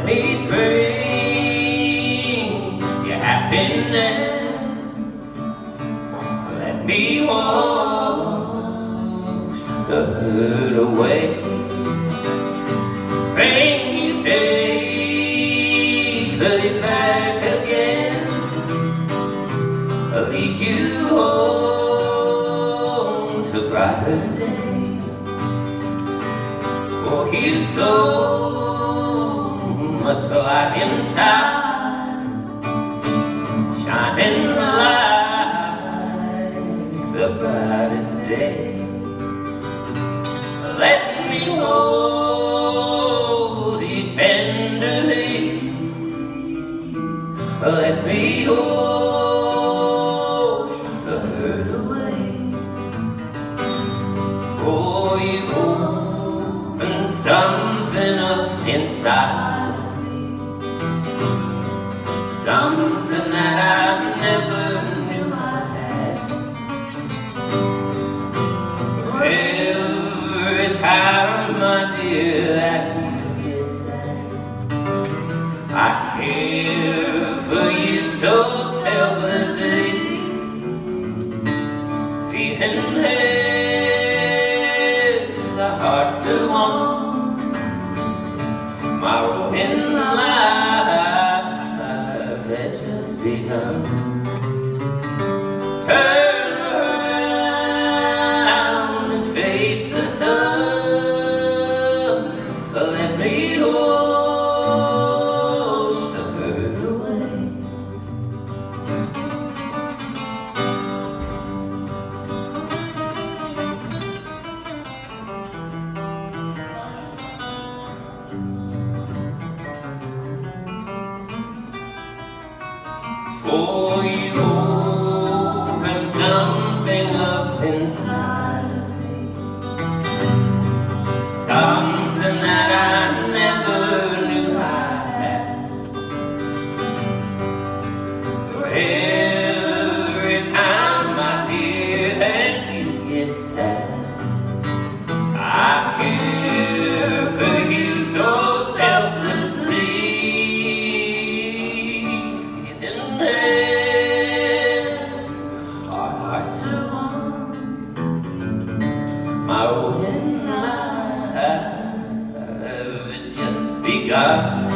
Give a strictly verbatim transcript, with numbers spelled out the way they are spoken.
me bring your happiness. Let me wash the hurt away. Bring me safely back again. I'll lead you home to brighter days. For he's so much light inside, shining like the brightest day. Let me hold you tenderly. Let me hold the hurt away. For you open something up inside me, something that I never knew I had. Every time, my dear, that you get sad, I care for you so selflessly, feeling as our hearts are one. My role in life had just begun. Turn around and face the sun. Let me wash the hurt away. For you open something up inside of me, something that I never knew I had. For every time, my dear, that you get sad, I care for you so selflessly. Our hearts are one. My role in life had just begun.